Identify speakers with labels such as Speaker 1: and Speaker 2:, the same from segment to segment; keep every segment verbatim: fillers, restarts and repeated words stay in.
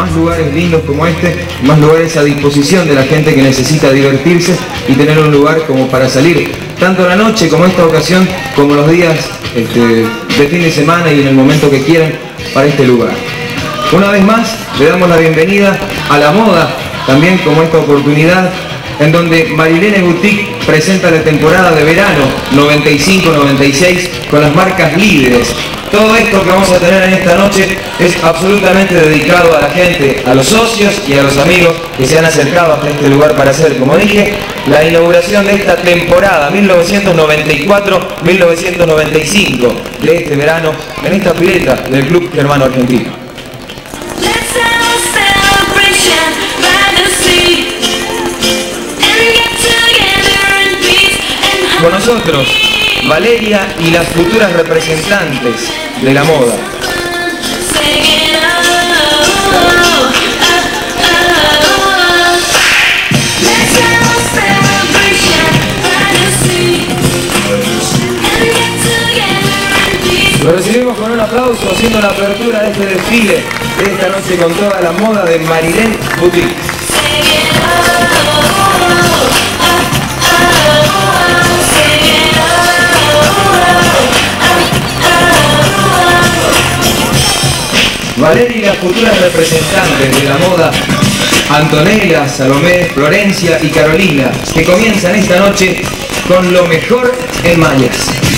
Speaker 1: más lugares lindos como este, más lugares a disposición de la gente que necesita divertirse y tener un lugar como para salir, tanto la noche como esta ocasión, como los días este, de fin de semana y en el momento que quieran para este lugar. Una vez más, le damos la bienvenida a la moda, también como esta oportunidad, en donde Marilene Boutique presenta la temporada de verano noventa y cinco noventa y seis con las marcas líderes. Todo esto que vamos a tener en esta noche es absolutamente dedicado a la gente, a los socios y a los amigos que se han acercado hasta este lugar para hacer, como dije, la inauguración de esta temporada mil novecientos noventa y cuatro mil novecientos noventa y cinco de este verano en esta pileta del Club Germano Argentino. Con nosotros, Valeria y las futuras representantes de la moda. Lo recibimos con un aplauso haciendo la apertura de este desfile de esta noche con toda la moda de Marilene Boutique. Valeria y las futuras representantes de la moda, Antonella, Salomé, Florencia y Carolina, que comienzan esta noche con lo mejor en mallas.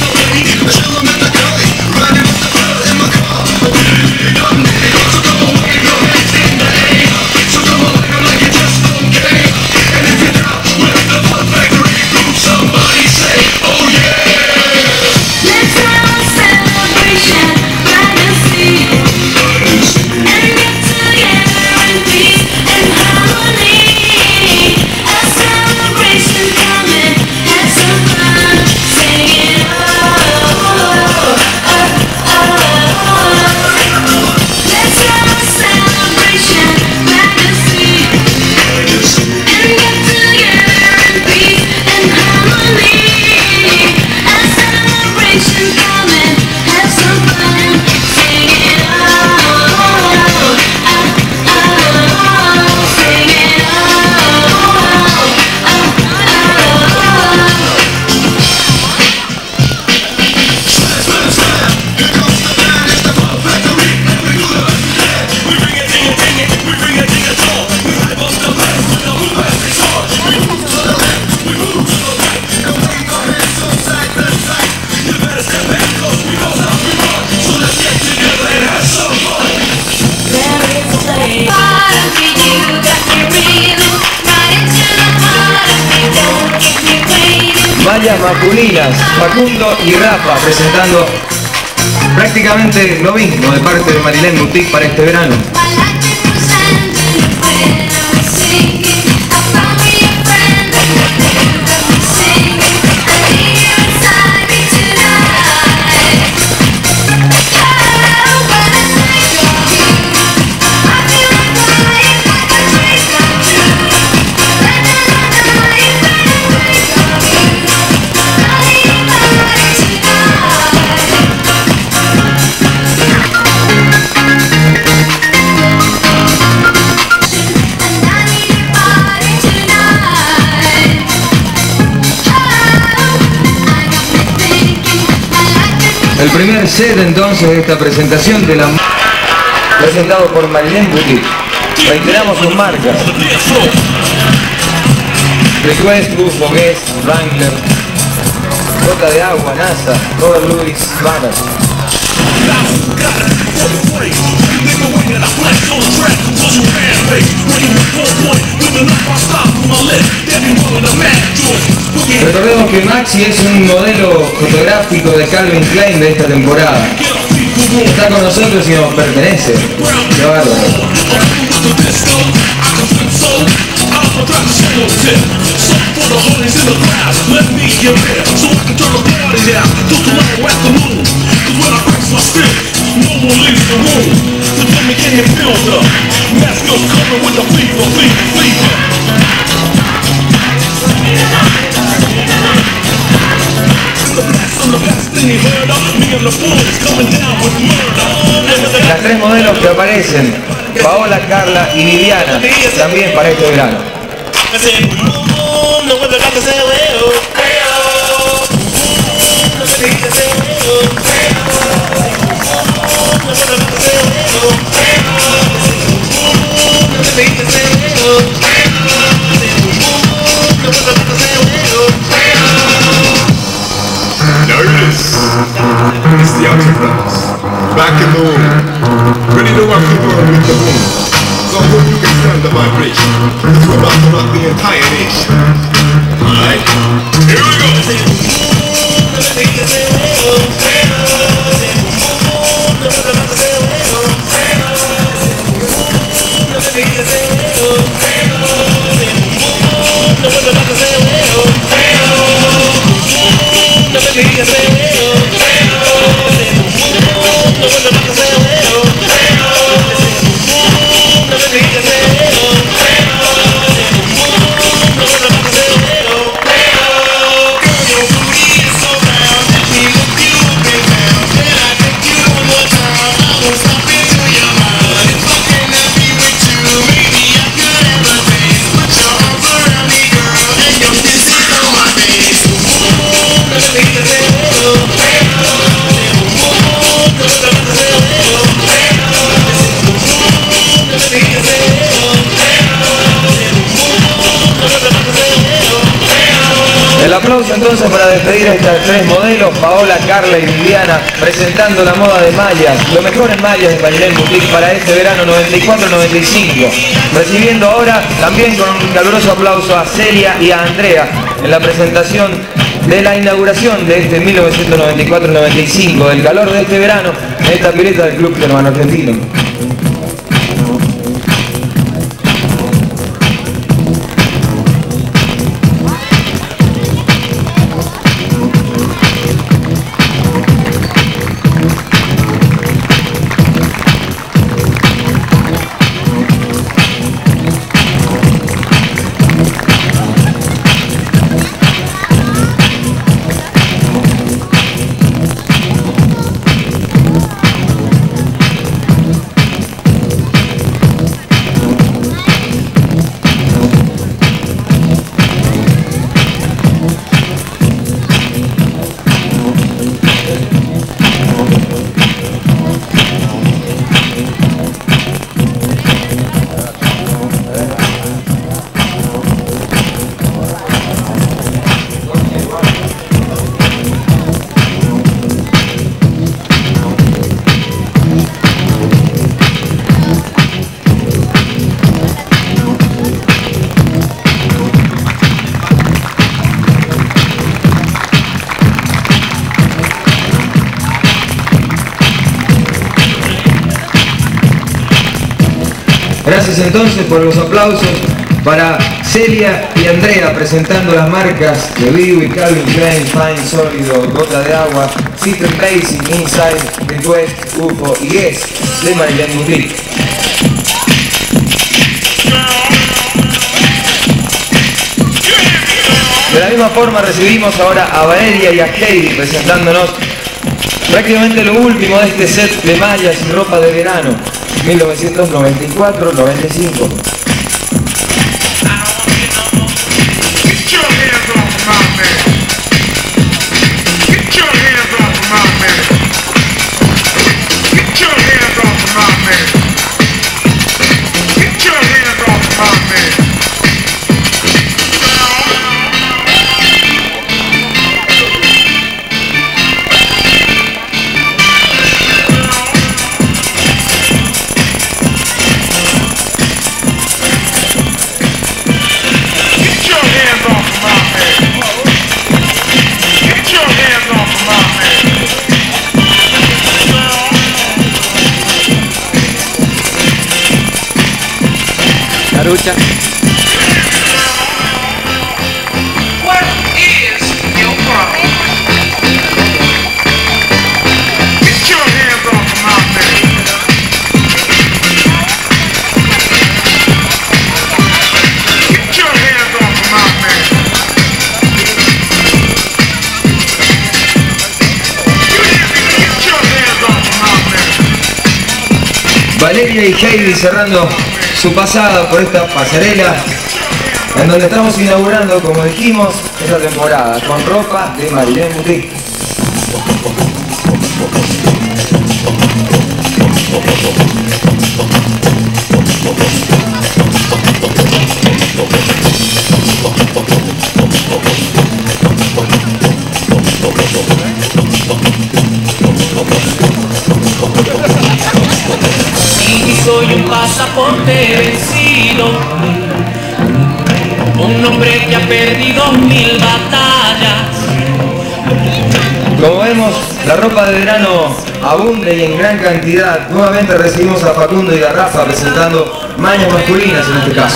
Speaker 1: Mallas masculinas, Facundo y Rafa presentando prácticamente lo mismo de parte de Marilene Boutique para este verano. El primer set entonces de esta presentación de la presentado por Marilene Boutique. Reiteramos sus marcas: Request, Bufo, Guess, Wrangler, Gota de Agua, NASA, Robert Louis, Banner. Recordemos que Maxi es un modelo fotográfico de Calvin Klein de esta temporada. Está con nosotros y nos pertenece. Qué bárbaro. Las tres modelos que aparecen Paola, Carla y Viviana, también para este verano.
Speaker 2: It's the Outlaws, back in the room, ready to rock the world with the boom. So I hope you can stand the vibration, because we're about to rock the entire nation. Alright, here we go.
Speaker 1: El aplauso entonces para despedir a estas tres modelos, Paola, Carla y Viviana, presentando la moda de mallas, lo mejor en mallas de Pañinel Boutique para este verano noventa y cuatro noventa y cinco. Recibiendo ahora también con un caluroso aplauso a Celia y a Andrea en la presentación de la inauguración de este mil novecientos noventa y cuatro noventa y cinco, del calor de este verano, en esta pileta del Club Germano Argentino. Gracias entonces por los aplausos para Celia y Andrea presentando las marcas de Vivi, Calvin Klein, Fine, Sólido, Gota de Agua, Citrus Basic, Inside, Request, U F O y Guess de Pañinel Boutique. De la misma forma recibimos ahora a Valeria y a Heidi presentándonos prácticamente lo último de este set de mallas y ropa de verano mil novecientos noventa y cuatro noventa y cinco.
Speaker 3: Lucha.
Speaker 4: What is your problem? Get your hands off of my man. Get your hands off of my man. You hear me? Get your hands off of my man.
Speaker 1: Valeria y Heidi cerrando su pasada por esta pasarela en donde estamos inaugurando, como dijimos, esta temporada con ropa de Marilén Boutique.
Speaker 5: Y soy un pasaporte vencido, un hombre que ha perdido mil batallas.
Speaker 1: Como vemos, la ropa de verano abunda y en gran cantidad. Nuevamente recibimos a Facundo y a Rafa presentando mañas masculinas en este caso.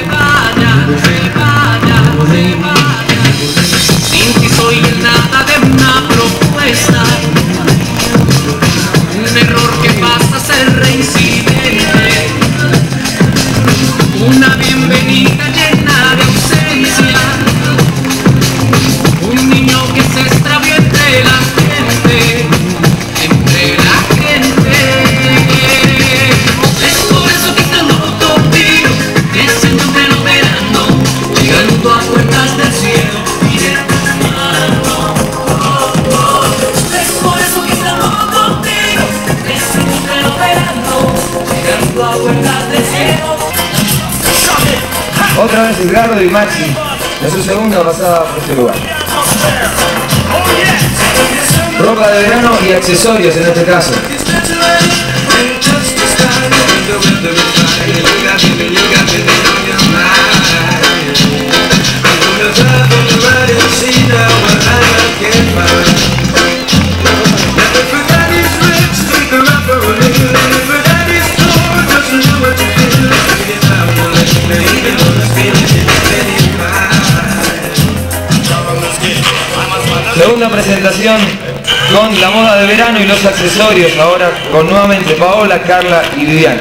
Speaker 5: Sin ti soy nada de una propuesta, un error que pasa a ser reincidente, una bienvenida llena de ausencia, un niño que se extravió entre la gente, entre la gente. Es por eso que estando contigo, que se encuentra en verano, llegando a puertas del cielo y de tu mano. Es por eso que estamos contigo, que se encuentra en verano, llegando a puertas del cielo.
Speaker 1: Otra vez Edgardo y Maxi en su segunda pasada por este lugar. Ropa de verano y accesorios en este caso. Segunda presentación con la moda de verano y los accesorios, ahora con nuevamente Paola, Carla y Viviana.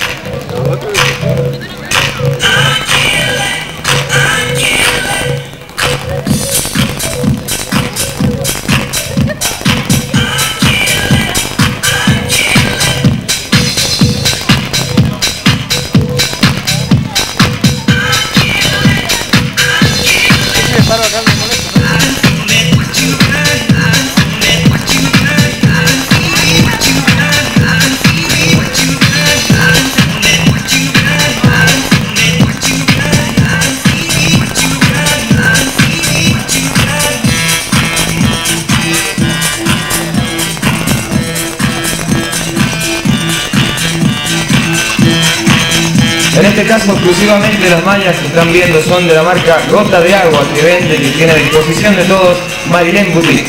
Speaker 1: En este caso, exclusivamente las mallas que están viendo son de la marca Gota de Agua, que vende y tiene a disposición de todos Marilén Boutique.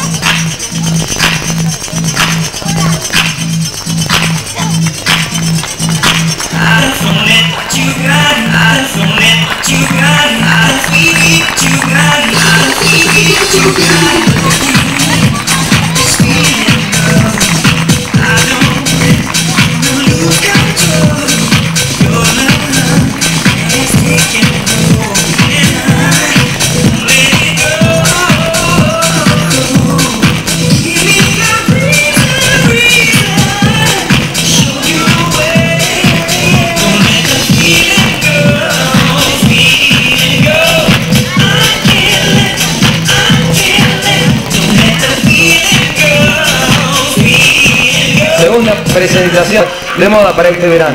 Speaker 1: Segunda presentación de moda para este verano.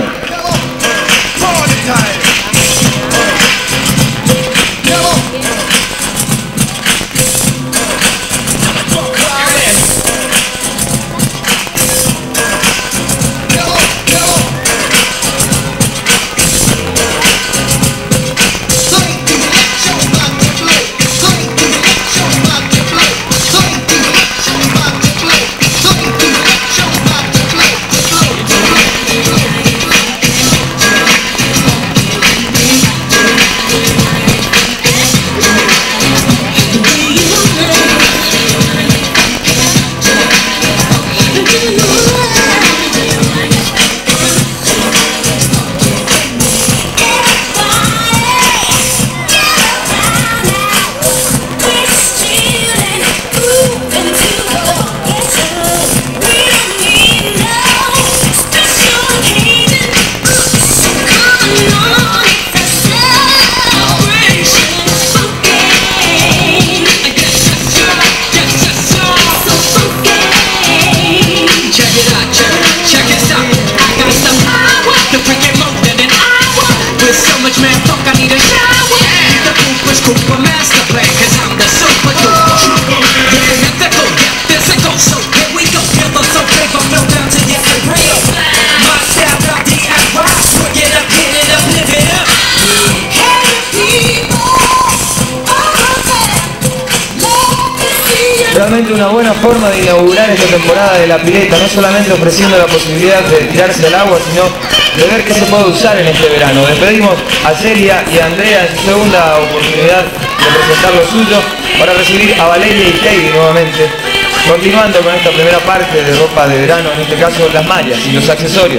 Speaker 1: realmente una buena forma de inaugurar esta temporada de la pileta, no solamente ofreciendo la posibilidad de tirarse al agua, sino de ver qué se puede usar en este verano. Despedimos a Celia y a Andrea en su segunda oportunidad de presentar lo suyo, para recibir a Valeria y Katie nuevamente, continuando con esta primera parte de ropa de verano, en este caso las mallas y los accesorios.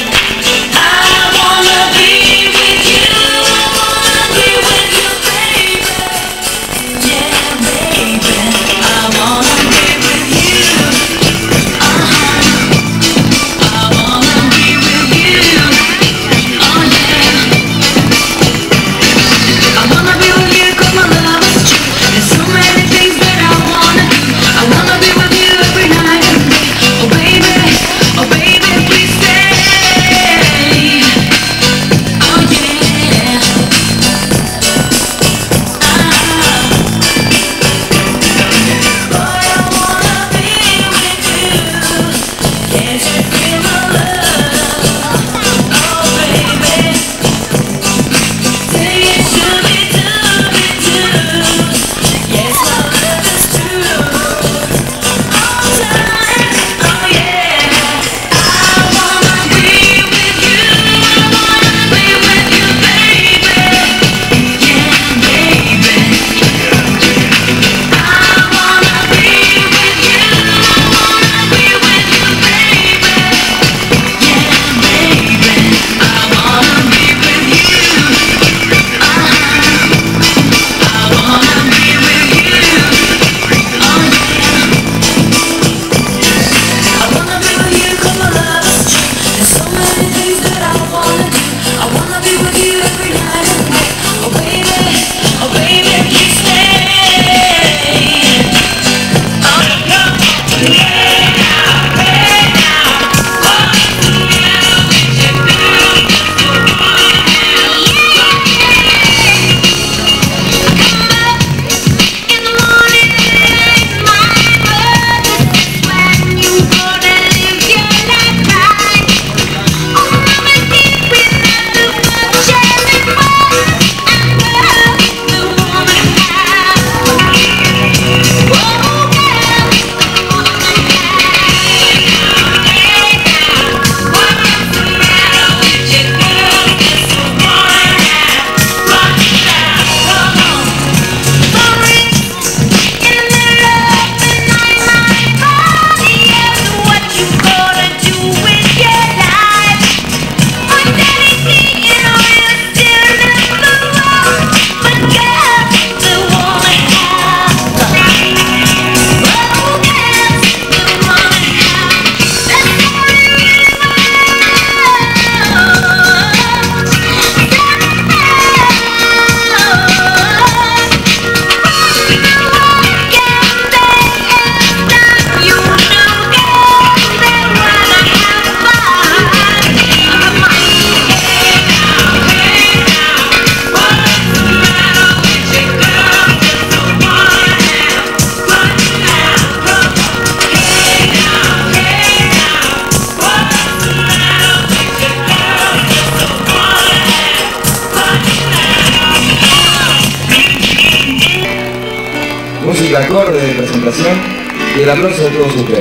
Speaker 1: Música acorde de presentación y el aplauso de todos ustedes.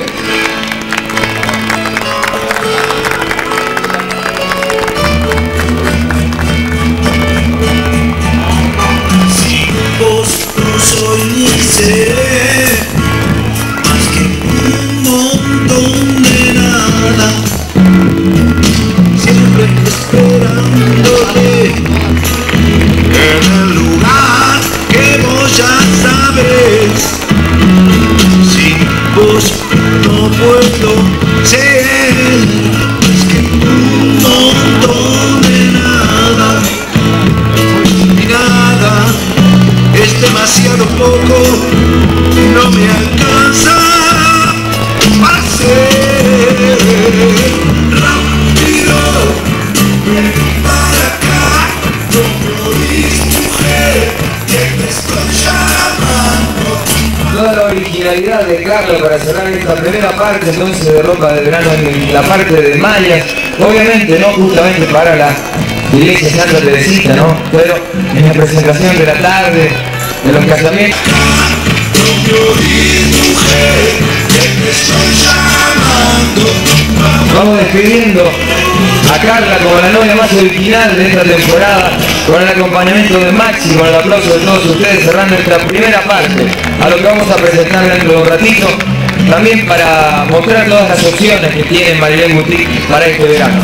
Speaker 6: Sin vos no soy ni seré más que un montón de nada, siempre esperándote en el lugar que vos ya sabes. Sin vos no puedo ser más que un montón de nada, y nada es demasiado poco, no me alcanza para ser rápido. Ven para acá, no me oís, mujer, que me estoy llamando.
Speaker 1: Toda la originalidad de Carlos para cerrar esta primera parte entonces de ropa de verano en la parte de mallas, obviamente no justamente para la iglesia Santa Teresita, ¿no? Pero en la presentación de la tarde, de los casamientos.
Speaker 6: No me oís, mujer. mujer que me estoy llamando.
Speaker 1: Vamos despidiendo a Carla como la novia más original de esta temporada, con el acompañamiento de Maxi, con el aplauso de todos ustedes, cerrando nuestra primera parte, a lo que vamos a presentar dentro de un ratito, también para mostrar todas las opciones que tiene Marilén Boutique para este verano.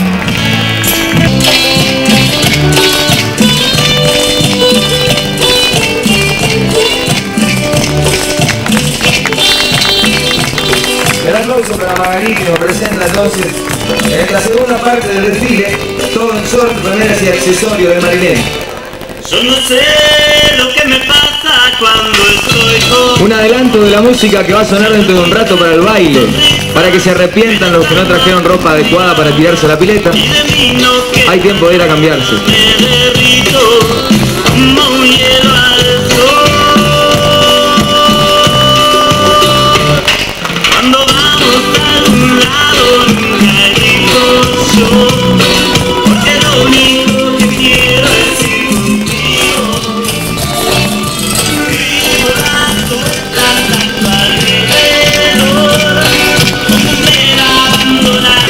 Speaker 1: El aplauso para Magalí, que nos presenta entonces en esta segunda parte del desfile, todo en short, remeras y accesorios de Marilén.
Speaker 5: Yo no sé lo que me pasa cuando estoy con...
Speaker 1: Un adelanto de la música que va a sonar dentro de un rato para el baile, para que se arrepientan los que no trajeron ropa adecuada para tirarse a la pileta. Hay tiempo de ir a cambiarse.
Speaker 5: Me derrito como un hielo al sol. Cuando vamos a un lado nunca grito yo, porque lo único que quiero es ir contigo. Y volando cantando alrededor como un tren abandonado.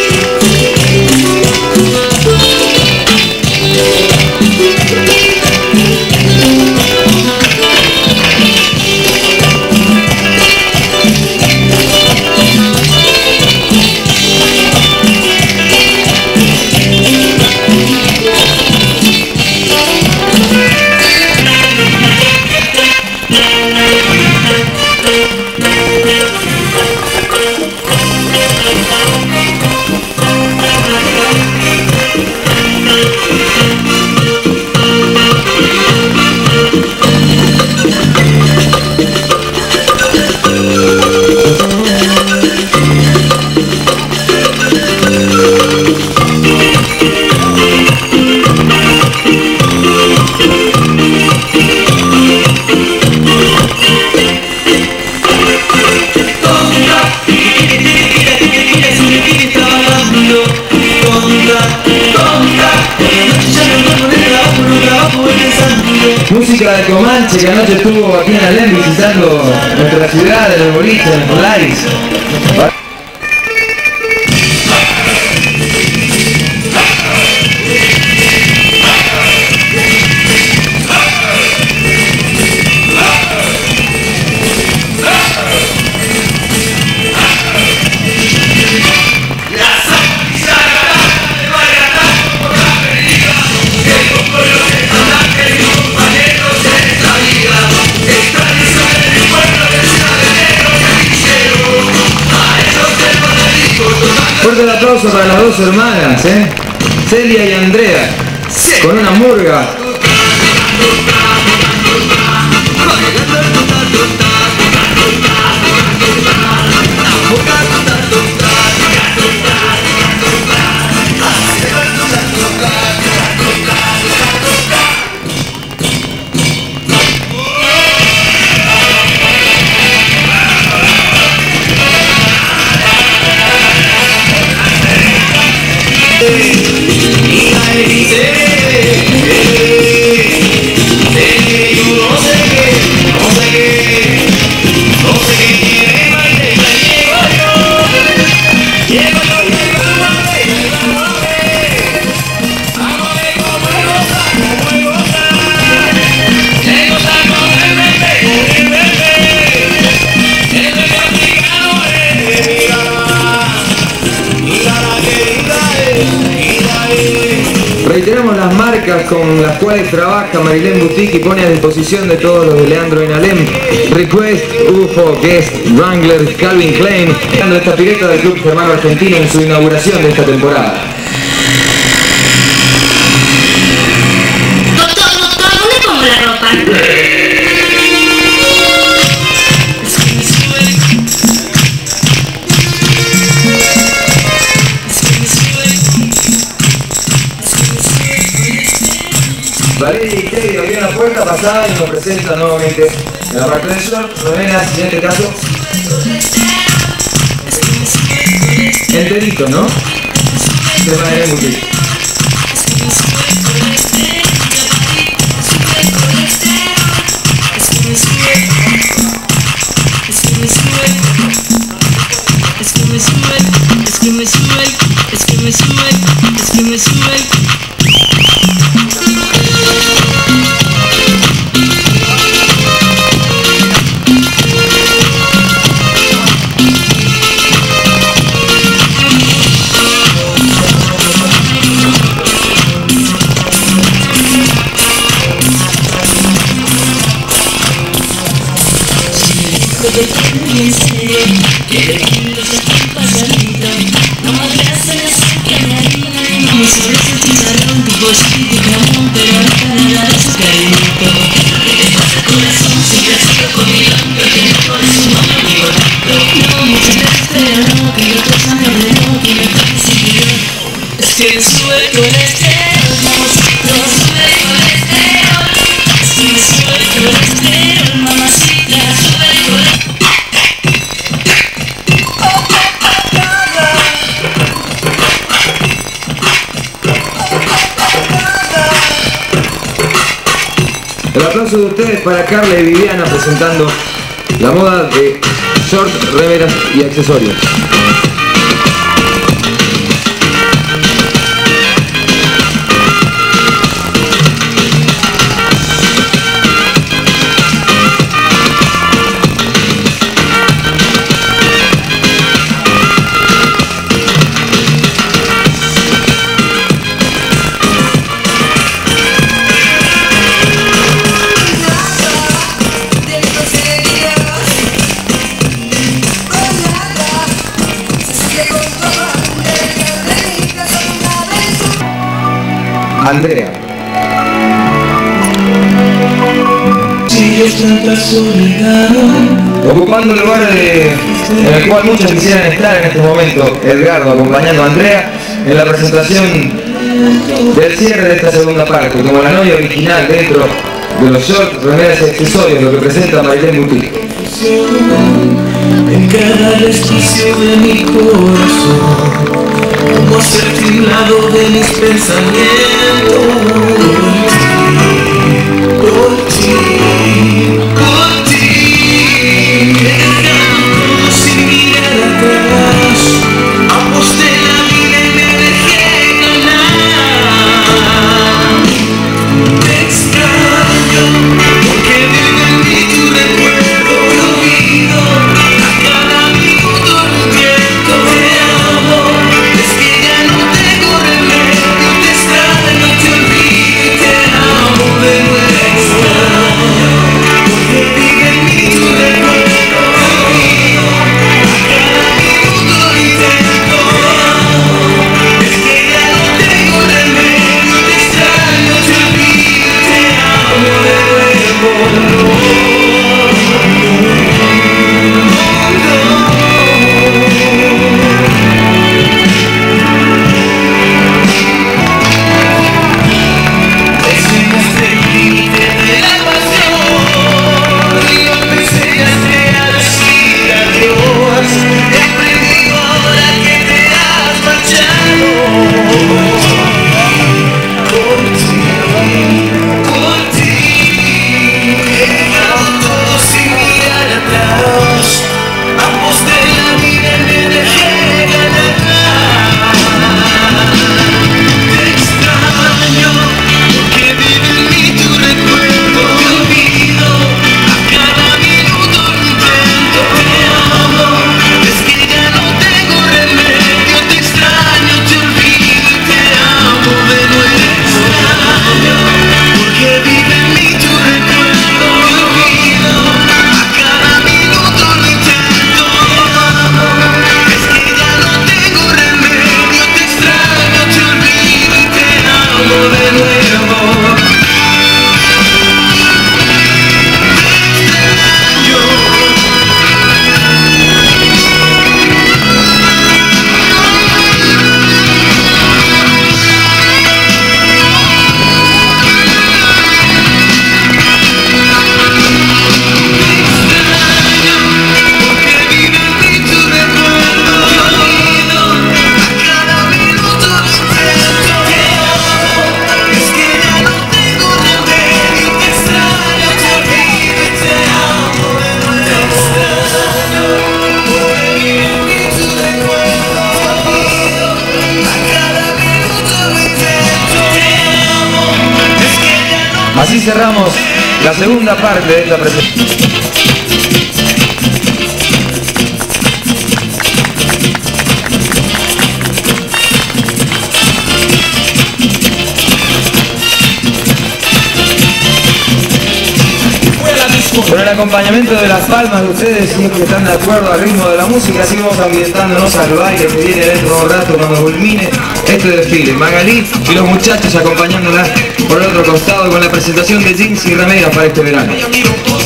Speaker 1: Música de Comanche, que anoche estuvo aquí en Alem visitando nuestra ciudad, en el boliche, en Polaris. Fuerte el aplauso para las dos hermanas, ¿eh? Celia y Andrea, con una murga. Reiteramos las marcas con las cuales trabaja Marilén Boutique y pone a disposición de todos los de Leandro en Alem: Request, U F O, Guest, Wrangler, Calvin Klein, dando esta pileta del Club Germano Argentino en su inauguración de esta temporada.
Speaker 7: Doctor, doctor, ¿dónde pongo la ropa?
Speaker 1: Valeria y Teddy abrió la puerta pasada y nos presenta nuevamente en la parte del short, novenas, y en este caso enterito, ¿no? De Marilén Boutique.
Speaker 7: It's
Speaker 5: que de kilos hasta un pasadito. No me hacen así que me harina. Vamos sobre ese chicharrón tipo chiquito y jamón, pero ahorita nada de su cariñito. ¿Qué te pasa corazón? Siempre has sido comilón, pero que no por eso no me amigo tanto. No, muchas veces pero no, que yo cosa me ordenó, que me toque sin querer. Es que sube el colesterol, mamacito, sube el colesterol. Es que me sube el colesterol, mamacita, sube el colesterol.
Speaker 1: El aplauso de ustedes para Carla y Viviana presentando la moda de shorts, remeras y accesorios. Andrea. Ocupando el lugar de, en el cual muchos quisieran estar en este momento, Edgardo acompañando a Andrea en la presentación del cierre de esta segunda parte, como la novia original dentro de los shorts, remeras y accesorios, lo que presenta Marilén Boutique.
Speaker 5: En cada resquicio de mi corazón, como acertinado de mis pensamientos, por ti, por ti, dejando sin mirar atrás, aposté la vida y me dejé ganar. Te extraño, porque vive en mí tu recuerdo, te olvido, a cada minuto lo intento, te amo. Es que ya no tengo remedio, te extraño, te olvido y te amo de nuevo. Porque vive en mí tu recuerdo, te olvido, a cada minuto lo intento. Es que ya no tengo remedio, te extraño, te olvido y te amo de nuevo. Enseñaste el límite de la pasión y yo te enseñaste a decir adiós. He aprendido ahora que te has marchado. Por ti, por ti, he dejado todo sin mirar atrás. Aposté la vida y me dejé ganar. Te extraño, porque vive en mí tu recuerdo, te olvido, a cada minuto lo intento, te amo, es que ya no tengo remedio, te extraño, te olvido y te amo de nuevo. Porque vive en mí tu recuerdo, te olvido, a cada minuto lo intento, es que ya no tengo remedio, te extraño, te olvido y te amo de nuevo. Porque vive en mí tu recuerdo, te olvido, a cada minuto lo intento, te amo, es que ya no tengo remedio, te extraño, te olvido y te amo de nuevo. Porque vive en mí tu recuerdo, te olvido, a cada minuto lo intento, te amo, es que ya no.
Speaker 1: Así cerramos la segunda parte de esta presentación. Con el acompañamiento de las palmas de ustedes, si es que están de acuerdo al ritmo de la música, así vamos ambientándonos al baile que viene dentro de un rato cuando culmine este desfile. Magalí y los muchachos acompañándola por el otro costado con la presentación de jeans y remeras para este verano.
Speaker 2: Ella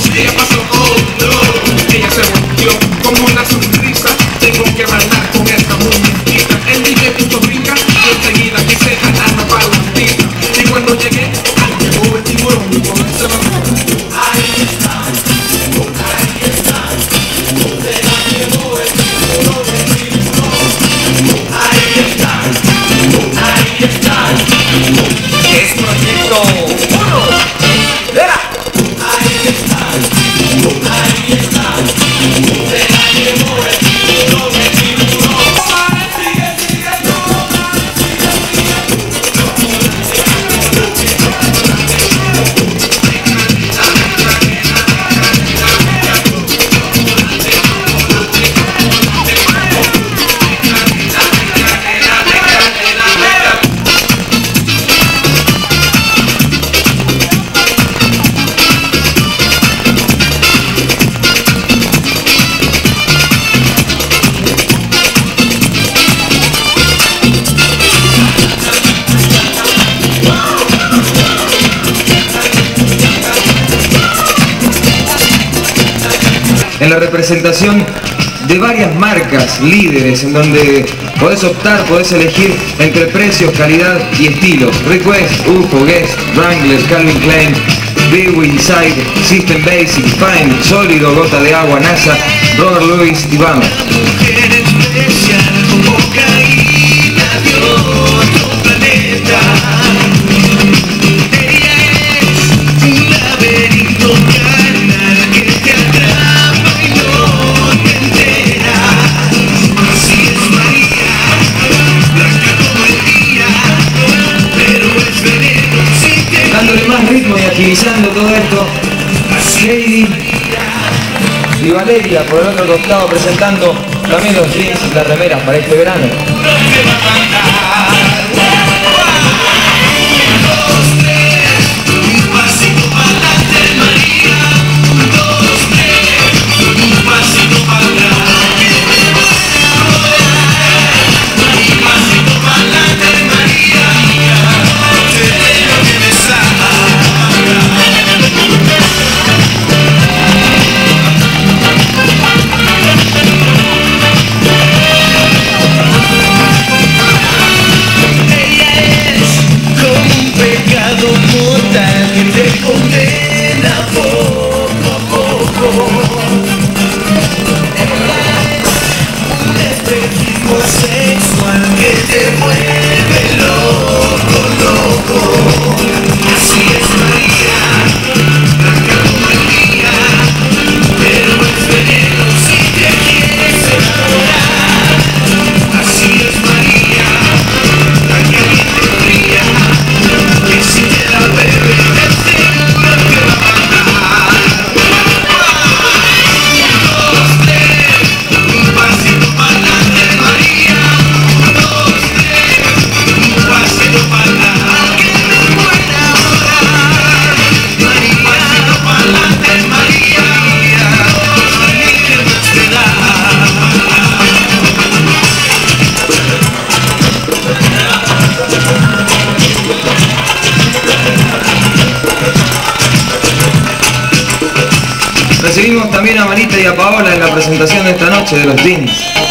Speaker 2: se volvió como una sonrisa. Tengo que bailar con esta muñequita. El D J puso rica y enseguida quise ganar la palantita. Y cuando llegué, llegó el tiburón y comencé a bajar. Ahí está, ahí está. Se la llevó el tiburón, el tiburón. Ahí está, ahí está. Es proyecto uno. ¡Vera! Ahí está, ahí está. Se la llevó el tiburón, el tiburón. Sigue, sigue,
Speaker 1: En la representación de varias marcas líderes en donde podés optar, podés elegir entre precios, calidad y estilo. Request, U F O, Guess, Wrangler, Calvin Klein, Dewey, Inside, System Basic, Fine, Sólido, Gota de Agua, NASA, Robert Louis y Bam. Dándole más ritmo y agilizando todo esto, Lady y Valeria por el otro costado presentando también los jeans y las remeras para este verano. Recibimos también a Marita y a Paola en la presentación de esta noche de los jeans.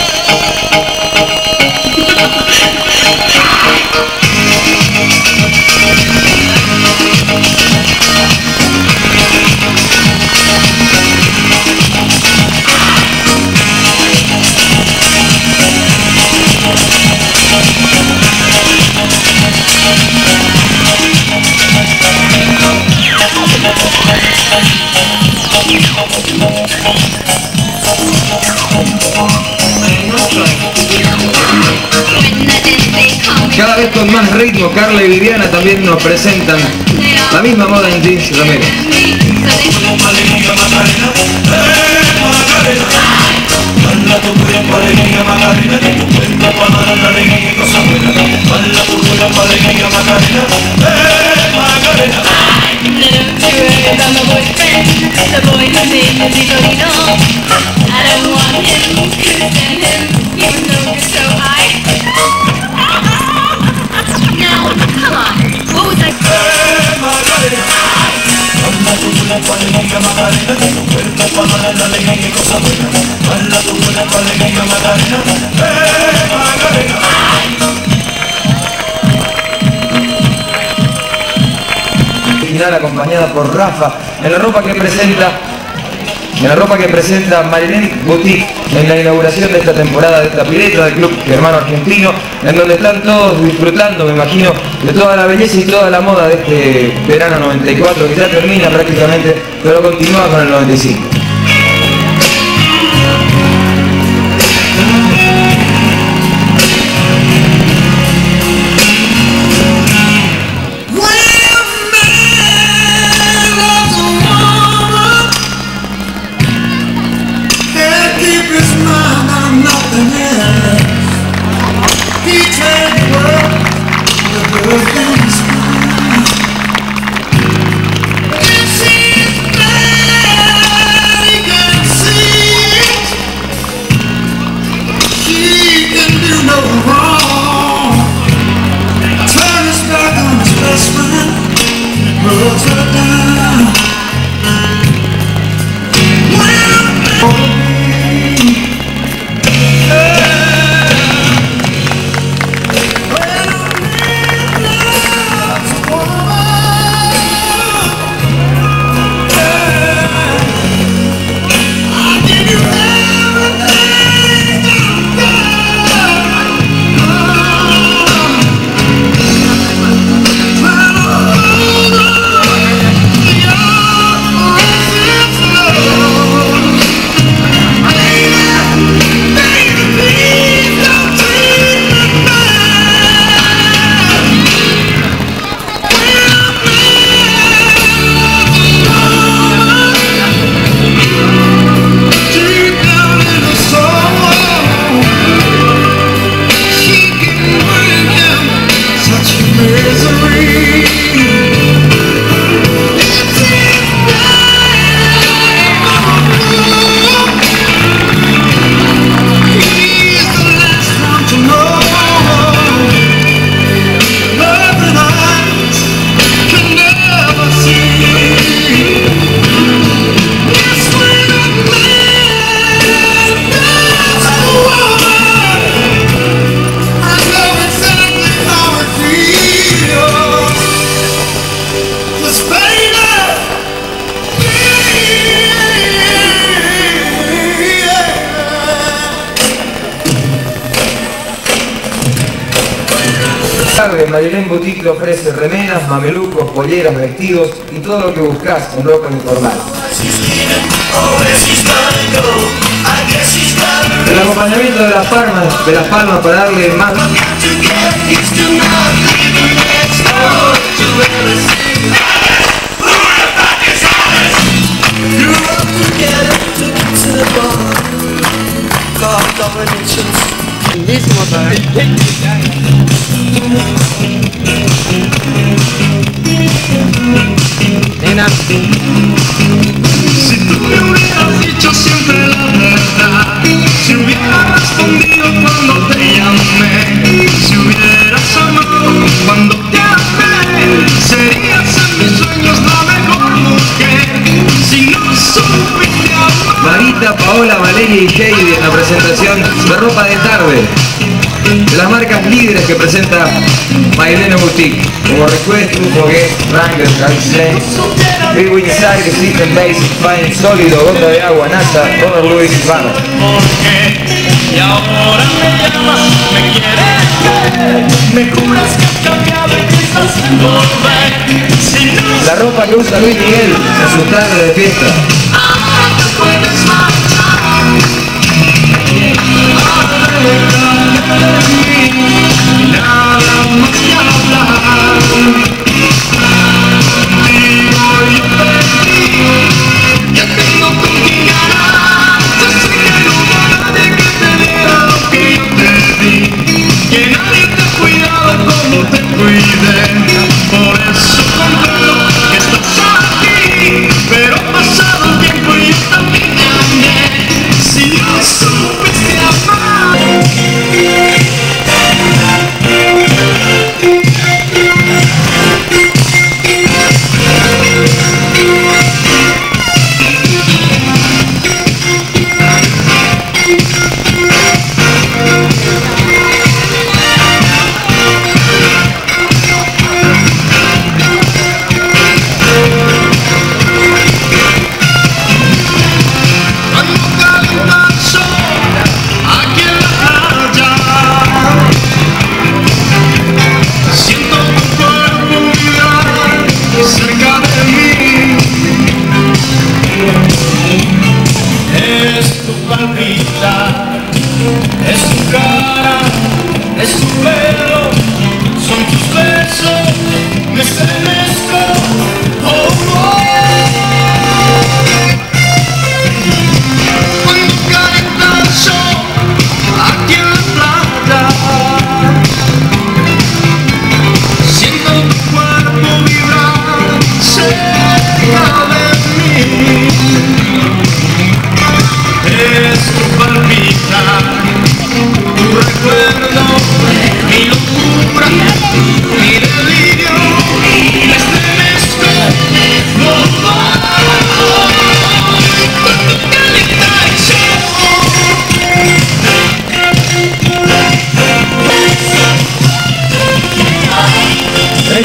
Speaker 1: Cada vez con más ritmo, Carla y Viviana también nos presentan la misma moda en jeans y remeras.
Speaker 5: I'm the boyfriend, the boy who made
Speaker 1: Acompañada por Rafa en la ropa que presenta en la ropa que presenta Marilén Boutique en la inauguración de esta temporada de esta pileta del Club Germano Argentino, en donde están todos disfrutando, me imagino, de toda la belleza y toda la moda de este verano noventa y cuatro, que ya termina prácticamente, pero continúa con el noventa y cinco. Marilén Boutique te ofrece remeras, mamelucos, polleras, vestidos y todo lo que buscas en ropa informal. El acompañamiento de las palmas, de las palmas para darle más.
Speaker 3: Nena.
Speaker 6: Si tú me hubieras dicho siempre la verdad, si hubieras respondido cuando te llamé, si hubieras amado cuando te amé, serías en mis sueños la mejor mujer. Si no supiste amar.
Speaker 1: Marita, Paola, Valeria y Heidi en la presentación de ropa de tarde de las marcas líderes que presenta Marilén Boutique, como Request, Foguet, Wrangler, Calvin Klein, Big Inside, System Basic, Fine, Sólido, Gota de Agua, NASA, Robert Louis y Banner.
Speaker 6: Y ahora me llamas, me quieres ver, me juras que has cambiado y quizás volver. Si no
Speaker 1: la ropa que usa Luis Miguel en sus tardes de fiesta.
Speaker 6: ahora te puedes marchar, aléjate de mí, nada más que hablar. Digo yo perdí, que tengo con quien ganar. Yo sé que no hubo nadie que te diera lo que yo te di, que nadie te ha cuidado como te cuidé. Por eso comprendo que estás aquí, pero pasado el tiempo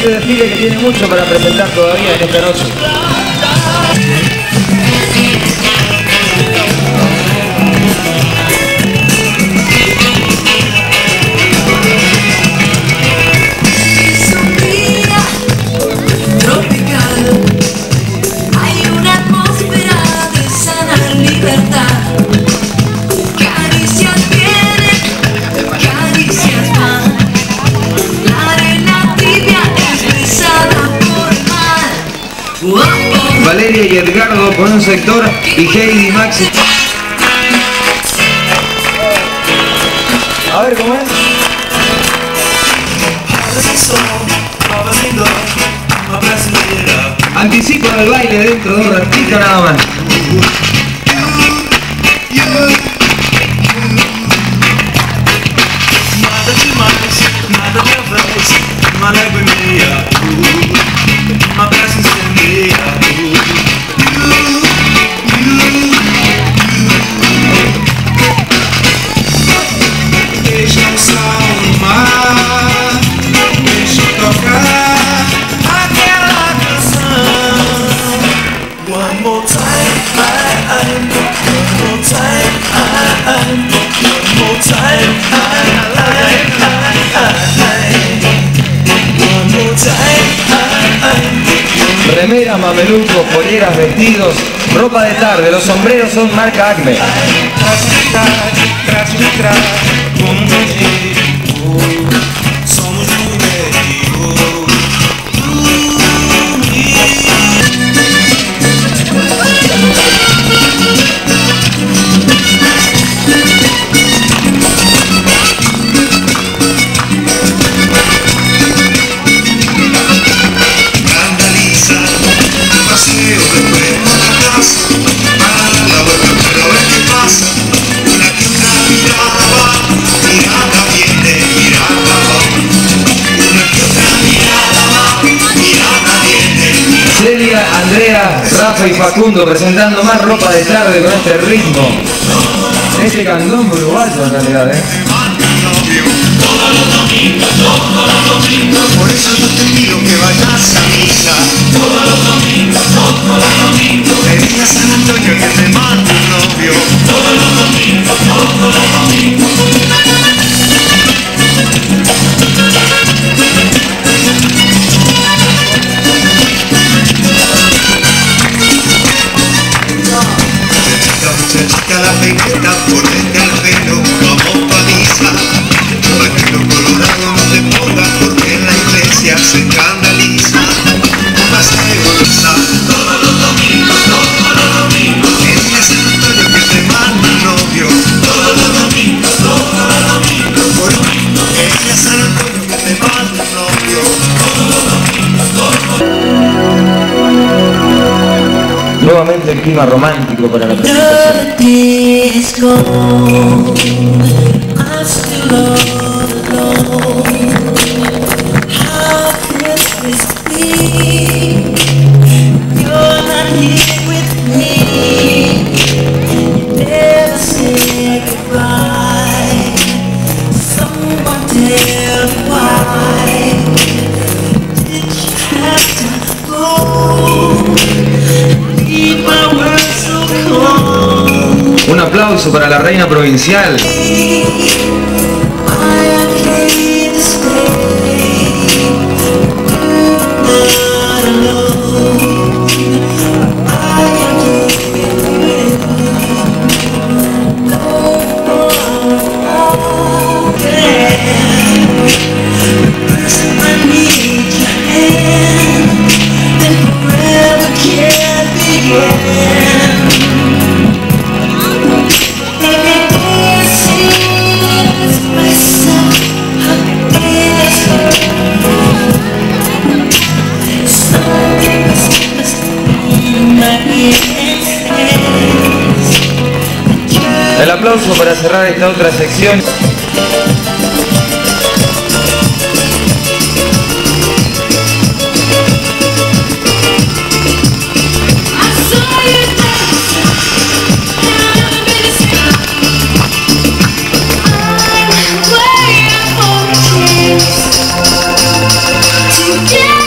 Speaker 1: este desfile que tiene mucho para presentar todavía en esta noche. Valeria y Edgardo por un sector y Heidi y Maxi. A ver cómo es. Anticipo del baile dentro de un ratito nada más. Remeras, mamelucos, polleras, vestidos, ropa de tarde, los sombreros son marca Acme. Celia, Andrea, Rafa y Facundo presentando más ropa de tarde con este ritmo. Este candombe uruguayo en realidad, ¿eh?
Speaker 6: Todos los domingos, todos los domingos. Por eso yo te pido que vayas a misa. Todos los domingos, todos los domingos. Le digas a San Antonio que te manda un novio. Todos los domingos, todos los domingos. La peineta por dentro al pelo, vamos pa' misa. Vaquero colorado no te pongas porque en la iglesia se escandaliza. Paseo misa todos los domingos, todos los domingos. Le digas a San Antonio que te manda un novio. Todos los domingos, todos los domingos. Por domingo, le digas a San Antonio que te manda un novio. Todos los domingos, todos los domingos.
Speaker 1: Nuevamente el clima romántico para la presentación. Un aplauso para la reina provincial. El aplauso para cerrar esta otra sección.
Speaker 5: Yeah.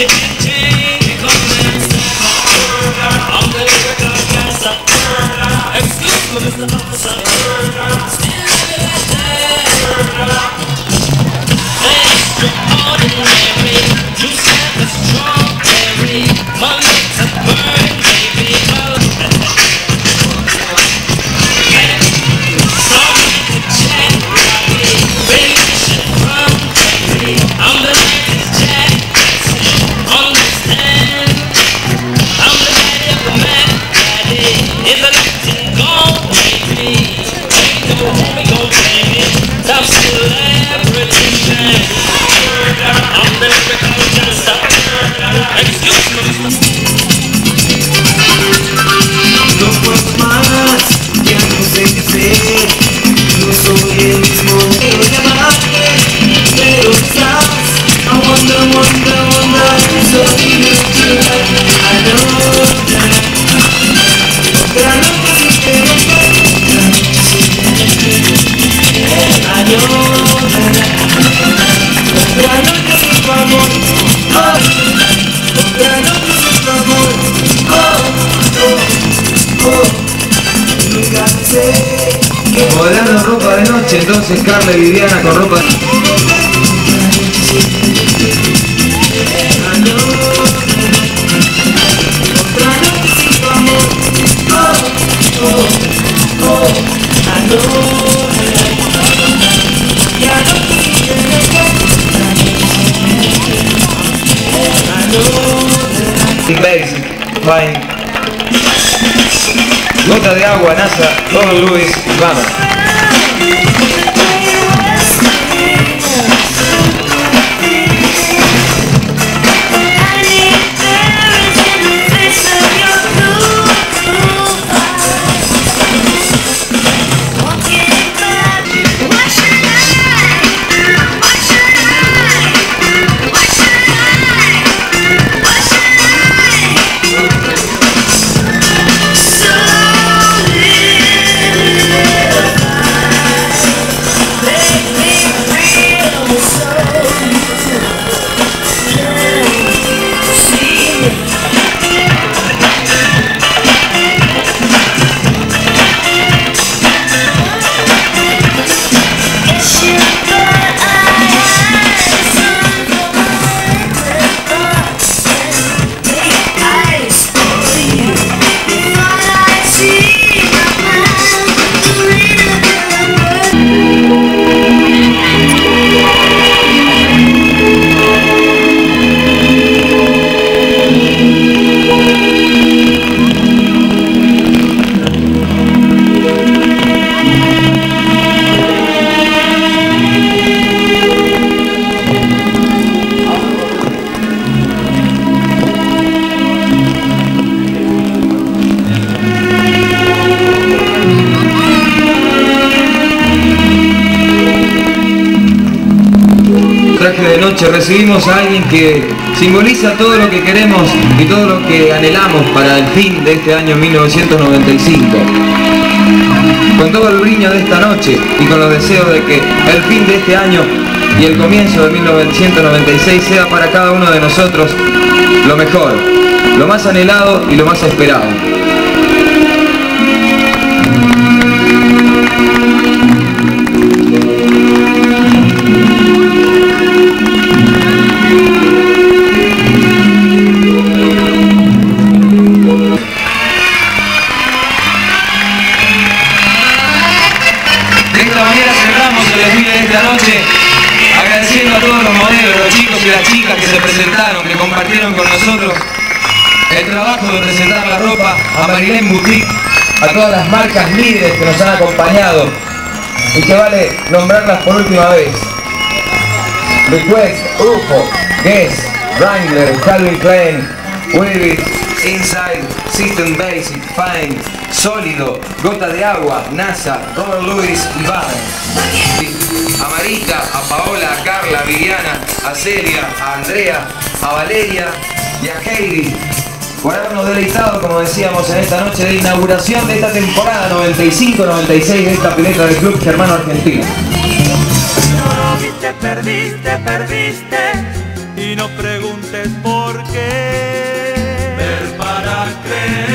Speaker 5: No puedo más, ya no sé qué hacer. No soy el mismo, quiero llamarte, pero estás. I wonder, wonder, wonder, so you tonight. I know that. Otra noche sin que no pueda. I know that. Otra noche sin tu amor. Oh, otra noche sin tu amor. Oh, oh, oh. Nunca sé que
Speaker 1: Modelando ropa de noche, entonces Carla y Viviana con ropa. Basic, fine. Gota de agua, NASA, Robert Lewis, vamos. Traje de noche recibimos a alguien que simboliza todo lo que queremos y todo lo que anhelamos para el fin de este año mil novecientos noventa y cinco. Con todo el brillo de esta noche y con los deseos de que el fin de este año y el comienzo de mil novecientos noventa y seis sea para cada uno de nosotros lo mejor, lo más anhelado y lo más esperado. Agradeciendo a todos los modelos, los chicos y las chicas que se presentaron, que compartieron con nosotros el trabajo de presentar la ropa, a Marilén Boutique, a todas las marcas líderes que nos han acompañado y que vale nombrarlas por última vez. Request, UFO, Guess, Wrangler, Calvin Klein, Weavis, Inside, System Basic, Fine, Sólido, Gota de Agua, NASA, Robert Lewis y Vans. A Marita, a Paola, a Carla, a Viviana, a Celia, a Andrea, a Valeria y a Heidi por habernos deleitado, como decíamos, en esta noche de inauguración de esta temporada noventa y cinco noventa y seis de esta pileta del Club Germano Argentino.
Speaker 8: Te perdiste, perdiste y no preguntes tienes por qué
Speaker 5: ver para creer.